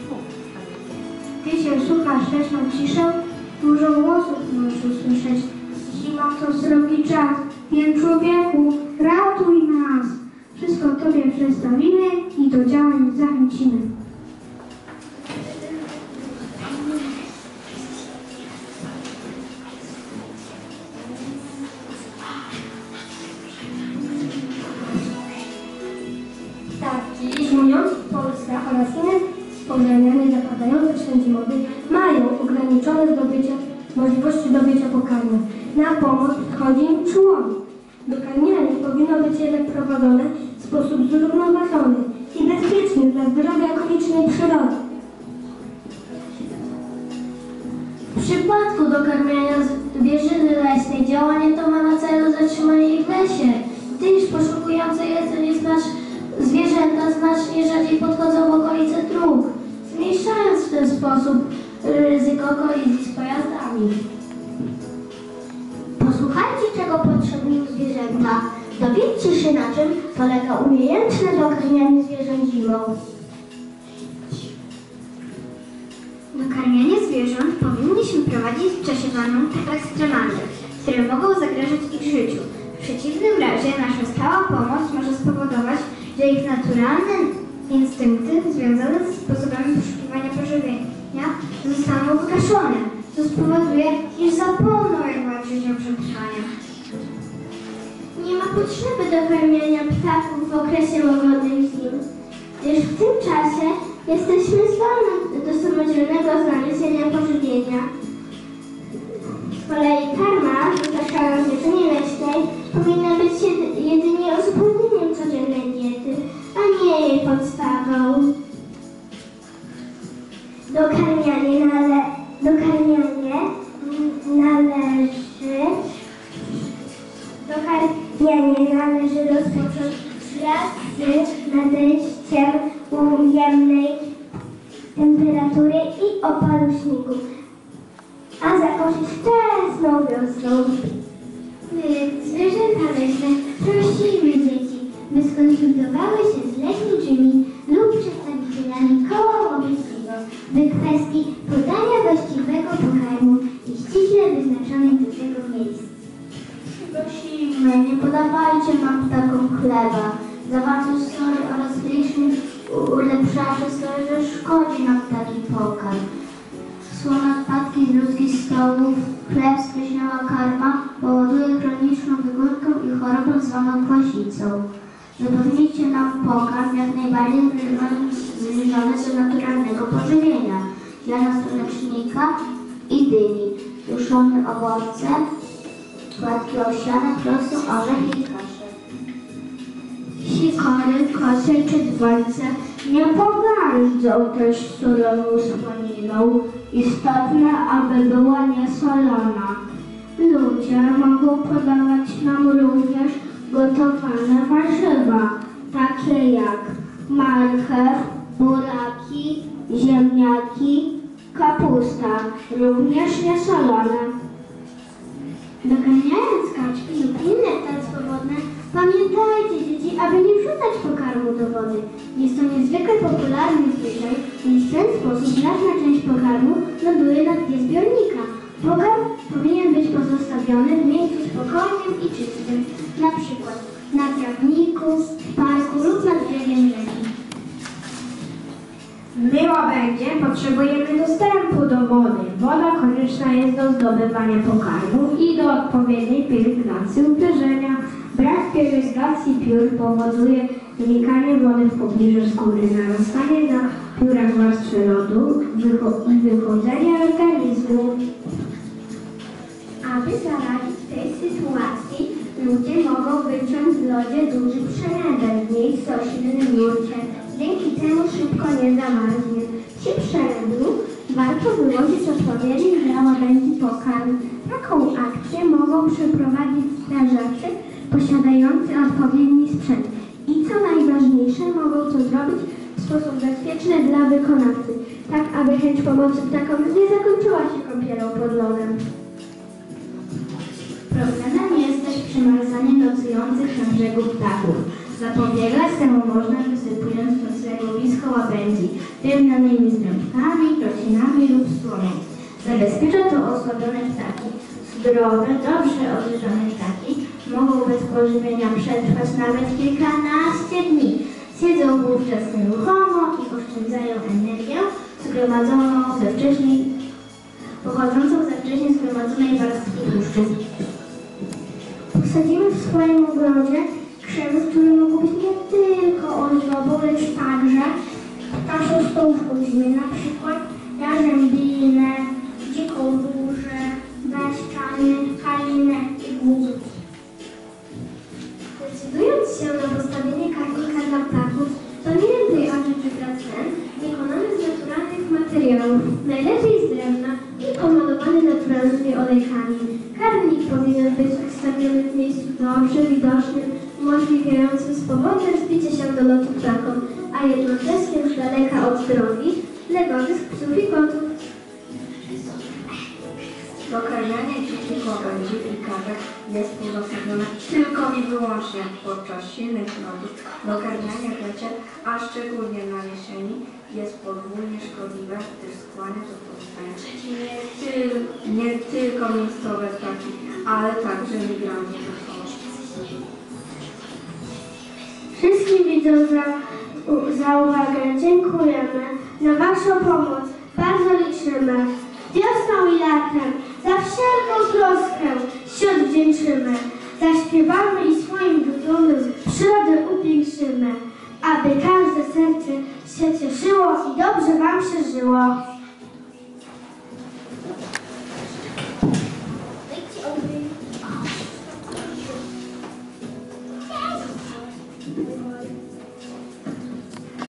Wiecie, słuchasz leśną ciszę, dużo głosów możesz usłyszeć. Zima to srogi czas, więc człowieku, ratuj nas! Wszystko Tobie przedstawimy i do działań zachęcimy. Ptaki żyjące w Polsce oraz inne stworzenia niezapadające w sen zimowy mają ograniczone możliwości dobycia pokarmu. Na pomoc przychodzi im człowiek. Dokarmianie powinno być jednak prowadzone w sposób zrównoważony i bezpieczny dla zdrowia okolicznej przyrody. W przypadku dokarmiania zwierzyny leśnej działanie to ma na celu zatrzymanie ich w lesie, gdyż poszukujące jedzenie zwierzęta znacznie rzadziej podchodzą w okolice dróg, zmniejszając w ten sposób ryzyko kolizji z pojazdami. Posłuchajcie, czego potrzebują zwierzęta. Dowiedzcie się, na czym polega umiejętne dokarmianie zwierząt zimą. Dokarmianie zwierząt powinniśmy prowadzić w czasie warunków ekstremalnych, które mogą zagrażać ich życiu. W przeciwnym razie nasza stała pomoc może spowodować, że ich naturalne instynkty związane ze sposobami poszukiwania pożywienia zostaną wygaszone, co spowoduje, iż zapomną jak walczyć o przetrwanie. Nie ma potrzeby dokarmiania ptaków w okresie łagodnych zim, gdyż w tym czasie jesteśmy zdolni do samodzielnego znalezienia pożywienia. Z kolei karma dostarczana z jedzenia leśnej powinna być jedynie uzupełnieniem codziennej diety, a nie jej podstawą. Dokarmianie należy rozpocząć wraz z nadejściem ujemnej temperatury i opadu śniegu, a zakończyć wczesną wiosną. Zwierzęta leśne prosimy dzieci, by skonsultowały się z leśniczymi lub przedstawicielami koła łowieckiego w kwestii podania właściwego pokarmu i ściśle wyznaczonych do tego miejsc. Prosimy, nie podawajcie nam ptakom chleba. Zawartość soli oraz licznych ulepszaczy soli szkodzi nam taki pokarm. Słone odpadki z ludzkich stołów, chleb, spleśniała karma powoduje chroniczną wygódkę i chorobę zwaną kwasicą. Zapewnijcie nam pokarm jak najbardziej zbliżony do naturalnego pożywienia, ziarna słonecznika i dyni, suszone owoce, płatki owsiane, prosy, orzech i kasze. Sikory, kosy czy dwońce nie pogardzą też surową słoniną. Istotne, aby była niesolona. Ludzie mogą podawać nam również gotowane warzywa, takie jak marchew, buraki, ziemniaki, kapusta, również niesolone. Doganiając kaczki lub inne ptactwo wodne, pamiętajcie dzieci, aby nie wrzucać pokarmu do wody. Jest to niezwykle popularny zwyczaj, więc w ten sposób znaczna część pokarmu ląduje na dnie zbiornika. Pokarm powinien być pozostawiony w miejscu spokojnym i czystym, na przykład na trawniku, w parku lub nad brzegiem rzeki. My, łabędzie, potrzebujemy dostępu do wody. Woda konieczna jest do zdobywania pokarmu i do odpowiedniej pielęgnacji uderzenia. Brak pielęgnacji piór powoduje wynikanie wody w pobliżu skóry, narastanie na piórach warstwy lodu i wychodzenie organizmu. Aby zaradzić tej sytuacji, ludzie mogą wyciąć w lodzie duży przelew w miejscu o silnym nurcie. Dzięki temu szybko nie zamarznie. Przy przelewu warto wyłożyć odpowiedni dla łabędzi pokarm. Taką akcję mogą przeprowadzić strażacy posiadający odpowiedni sprzęt. I co najważniejsze, mogą to zrobić w sposób bezpieczny dla wykonawcy, tak aby chęć pomocy ptakom nie zakończyła się kąpielą pod lodem. Problemem jest też przemarzanie nocujących na brzegu ptaków. Zapobiegać temu można wysypując do swego blisko łabędzi, drewnianymi zrębkami, trocinami lub słoną. Zabezpiecza to osłabione ptaki. Zdrowe, dobrze odżywione ptaki mogą bez pożywienia przetrwać nawet kilkanaście dni. Siedzą wówczas nieruchomo i oszczędzają energię pochodzącą ze wcześniej zgromadzonej warstwy tłuszczu. Posadzimy w swoim ogrodzie krzewy, które mogą być nie tylko ozdobą, lecz także naszą stołówką zimy, na przykład jarzębinę, dziką różę, beszczanie, kalinę i głód. Decydując się na postawienie karmnika dla ptaków, pamiętaj o tym, że dla cen wykonany z naturalnych materiałów, najlepiej z drewna i pomalowany naturalnymi olejkami. Karmnik powinien być ustawiony w miejscu dobrze widocznym, umożliwiającym swobodne wzbicie się do lotu ptakom, a jednocześnie z daleka od drogi, legowych psów i kotów. Dokarmianie dzieci łabędzi i kaczek jest uzasadnione tylko i wyłącznie podczas silnych lotów. Dokarmianie klecie, a szczególnie na jesieni, jest podwójnie szkodliwe, gdyż skłania do powstania nie tylko miejscowe ptaki, ale także migranty losowe. Wszystkim widzom za uwagę dziękujemy. Na Waszą pomoc bardzo liczymy. Wiosną i latem za wszelką troskę się odwdzięczymy. Zaśpiewamy i swoim dumem przyrodę upiększymy, aby każde serce się cieszyło i dobrze Wam się żyło.